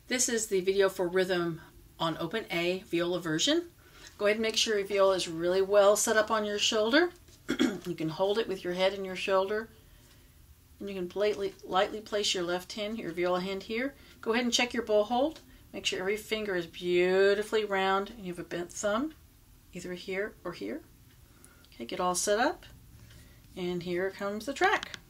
This is the video for rhythm on Open A viola version. Go ahead and make sure your viola is really well set up on your shoulder. You can hold it with your head and your shoulder. And you can lightly place your left hand, your viola hand here. Go ahead and check your bow hold. Make sure every finger is beautifully round and you have a bent thumb, either here or here. Okay, get all set up. And here comes the track.